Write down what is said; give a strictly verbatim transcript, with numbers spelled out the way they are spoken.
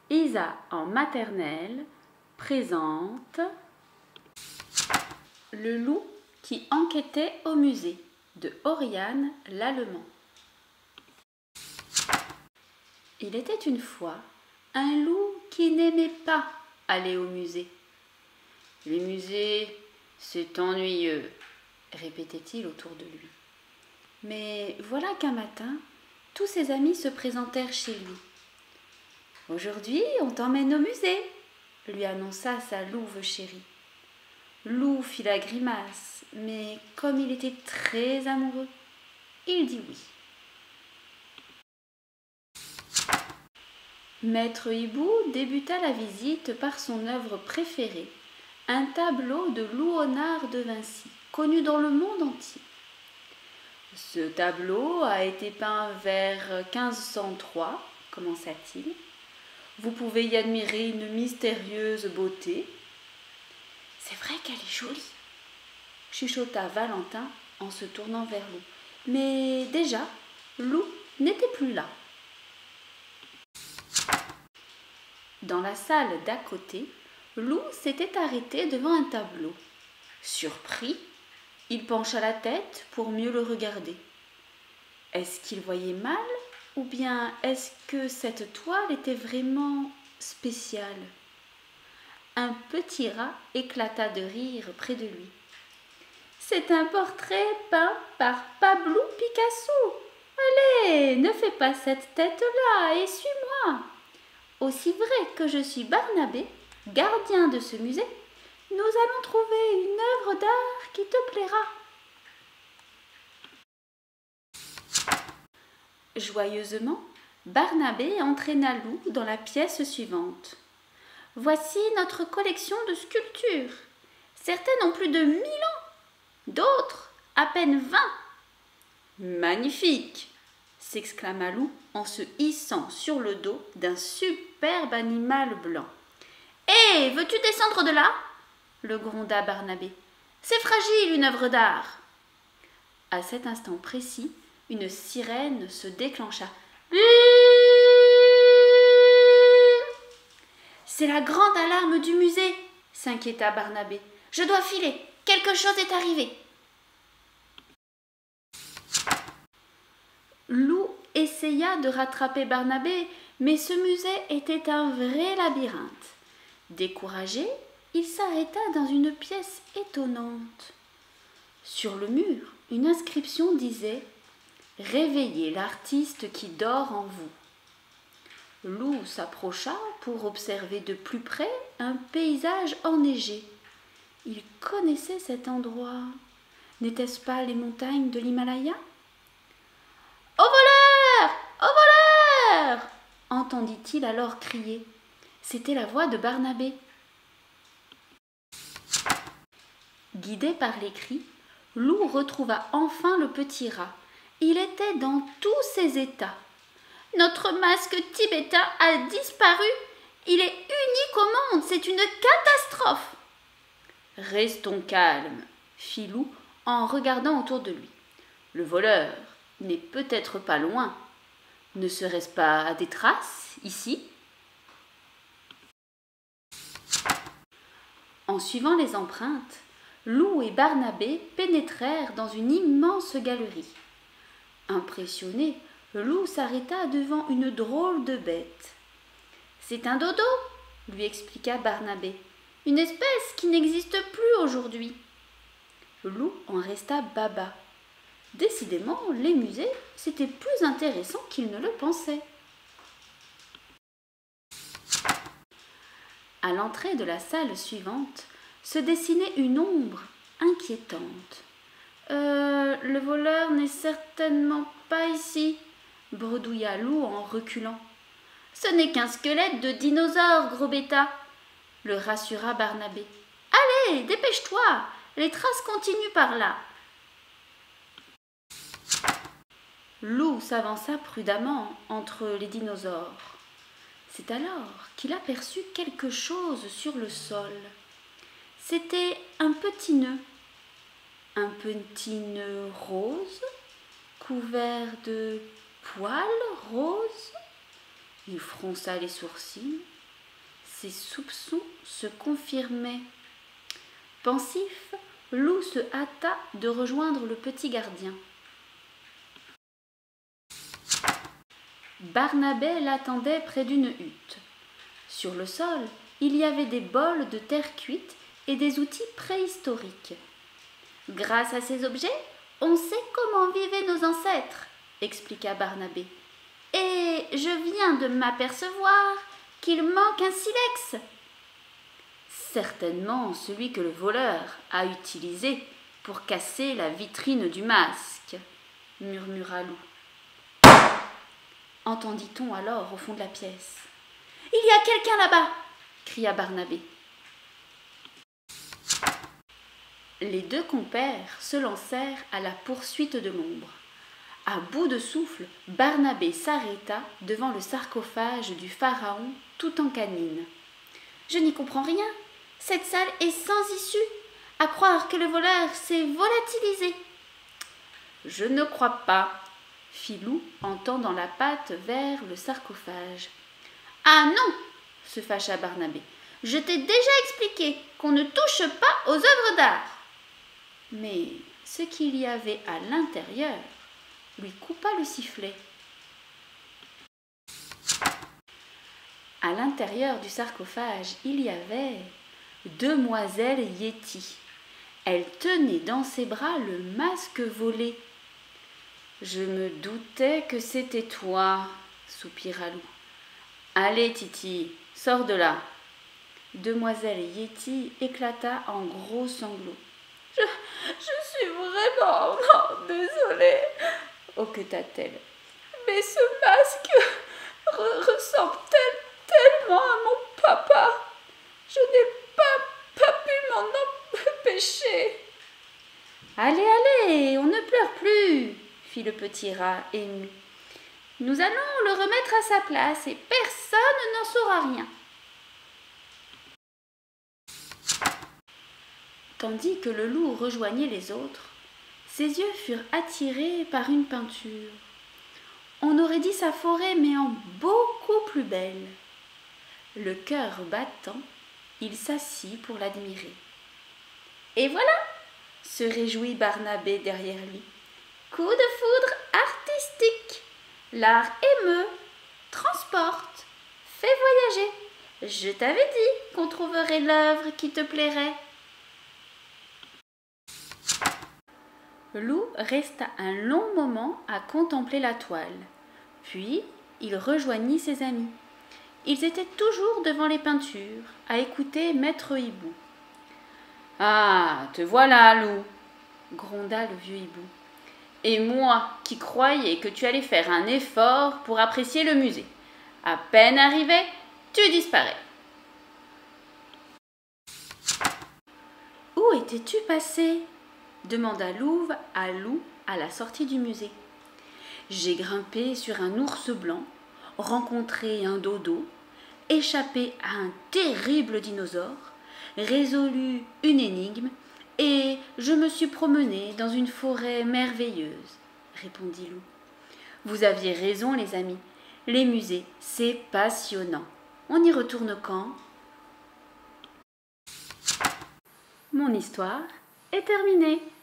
Isa en maternelle présente Le loup qui enquêtait au musée de Oriane Lallemand. Il était une fois un loup qui n'aimait pas aller au musée. Les musées, c'est ennuyeux, répétait-il autour de lui. Mais voilà qu'un matin, tous ses amis se présentèrent chez lui. « Aujourd'hui, on t'emmène au musée », lui annonça sa louve chérie. Loup fit la grimace, mais comme il était très amoureux, il dit oui. Maître Hibou débuta la visite par son œuvre préférée, un tableau de Louonard de Vinci, connu dans le monde entier. Ce tableau a été peint vers quinze cent trois, commença-t-il. Vous pouvez y admirer une mystérieuse beauté. C'est vrai qu'elle est jolie, chuchota Valentin en se tournant vers Loup. Mais déjà, Loup n'était plus là. Dans la salle d'à côté, Loup s'était arrêté devant un tableau. Surpris, il pencha la tête pour mieux le regarder. Est-ce qu'il voyait mal ou bien est-ce que cette toile était vraiment spéciale? Un petit rat éclata de rire près de lui. C'est un portrait peint par Pablo Picasso. Allez, ne fais pas cette tête-là et suis-moi. Aussi vrai que je suis Barnabé, gardien de ce musée, nous allons trouver une œuvre d'art qui te plaira. Joyeusement, Barnabé entraîna Loup dans la pièce suivante. Voici notre collection de sculptures. Certaines ont plus de mille ans, d'autres à peine vingt. Magnifique, s'exclama Loup en se hissant sur le dos d'un superbe animal blanc. Hé, veux-tu descendre de là? Le gronda Barnabé. C'est fragile, une œuvre d'art. À cet instant précis, une sirène se déclencha. C'est la grande alarme du musée, s'inquiéta Barnabé. Je dois filer, quelque chose est arrivé. Loup essaya de rattraper Barnabé, mais ce musée était un vrai labyrinthe. Découragé, il s'arrêta dans une pièce étonnante. Sur le mur, une inscription disait « Réveillez l'artiste qui dort en vous ». Loup s'approcha pour observer de plus près un paysage enneigé. Il connaissait cet endroit. N'était-ce pas les montagnes de l'Himalaya? « Au voleur! Au voleur !» entendit-il alors crier. C'était la voix de Barnabé. Guidé par les cris, Loup retrouva enfin le petit rat. Il était dans tous ses états. Notre masque tibétain a disparu. Il est unique au monde. C'est une catastrophe. Restons calmes, fit Loup en regardant autour de lui. Le voleur n'est peut-être pas loin. Ne serait-ce pas des traces ici? En suivant les empreintes, Loup et Barnabé pénétrèrent dans une immense galerie. Impressionné, Loup s'arrêta devant une drôle de bête. « C'est un dodo », lui expliqua Barnabé, « une espèce qui n'existe plus aujourd'hui. » Loup en resta baba. Décidément, les musées, c'était plus intéressant qu'il ne le pensait. À l'entrée de la salle suivante se dessinait une ombre inquiétante. Euh, le voleur n'est certainement pas ici, bredouilla Loup en reculant. Ce n'est qu'un squelette de dinosaure, gros bêta, le rassura Barnabé. Allez, dépêche-toi, les traces continuent par là. Loup s'avança prudemment entre les dinosaures. C'est alors qu'il aperçut quelque chose sur le sol. C'était un petit nœud, un petit nœud rose, couvert de poils roses. Il fronça les sourcils Ses soupçons se confirmaient. Pensif, Loup se hâta de rejoindre le petit gardien. Barnabé l'attendait près d'une hutte. Sur le sol, il y avait des bols de terre cuite et des outils préhistoriques. « Grâce à ces objets, on sait comment vivaient nos ancêtres, » expliqua Barnabé. « Et je viens de m'apercevoir qu'il manque un silex. »« Certainement celui que le voleur a utilisé pour casser la vitrine du masque, » murmura Loup. Entendit-on alors au fond de la pièce. « Il y a quelqu'un là-bas !» cria Barnabé. Les deux compères se lancèrent à la poursuite de l'ombre. À bout de souffle, Barnabé s'arrêta devant le sarcophage du pharaon tout en canine. « Je n'y comprends rien. Cette salle est sans issue. À croire que le voleur s'est volatilisé. »« Je ne crois pas, » fit Loup en tendant la patte vers le sarcophage. « Ah non !» se fâcha Barnabé. « Je t'ai déjà expliqué qu'on ne touche pas aux œuvres d'art. » Mais ce qu'il y avait à l'intérieur lui coupa le sifflet. À l'intérieur du sarcophage, il y avait Demoiselle Yéti. Elle tenait dans ses bras le masque volé. « Je me doutais que c'était toi, » soupira Loup. « Allez, Titi, sors de là. » Demoiselle Yéti éclata en gros sanglots. « Je, je suis vraiment désolée, » hoqueta-t-elle. « Mais ce masque re ressemble tel, tellement à mon papa. Je n'ai pas, pas pu m'en empêcher. »« Allez, allez, on ne pleure plus, » fit le petit rat ému. « Nous allons le remettre à sa place et personne n'en saura rien. » Tandis que le loup rejoignait les autres, ses yeux furent attirés par une peinture. On aurait dit sa forêt, mais en beaucoup plus belle. Le cœur battant, il s'assit pour l'admirer. « Et voilà !» se réjouit Barnabé derrière lui. « Coup de foudre artistique. L'art émeut, transporte, fait voyager. Je t'avais dit qu'on trouverait l'œuvre qui te plairait. » Loup resta un long moment à contempler la toile. Puis, il rejoignit ses amis. Ils étaient toujours devant les peintures, à écouter Maître Hibou. « Ah, te voilà, Loup !» gronda le vieux hibou. « Et moi qui croyais que tu allais faire un effort pour apprécier le musée. À peine arrivé, tu disparais. »« Où étais-tu passé ?» demanda Louve à Loup à la sortie du musée. « J'ai grimpé sur un ours blanc, rencontré un dodo, échappé à un terrible dinosaure, résolu une énigme, et je me suis promené dans une forêt merveilleuse, » répondit Loup. « Vous aviez raison, les amis, les musées, c'est passionnant. On y retourne quand ? » Mon histoire est terminée.